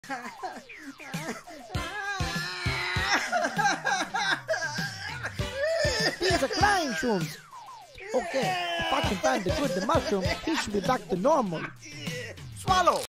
These are climb shrooms. Okay, if I can find the good the mushroom, he should be back to normal. Swallow!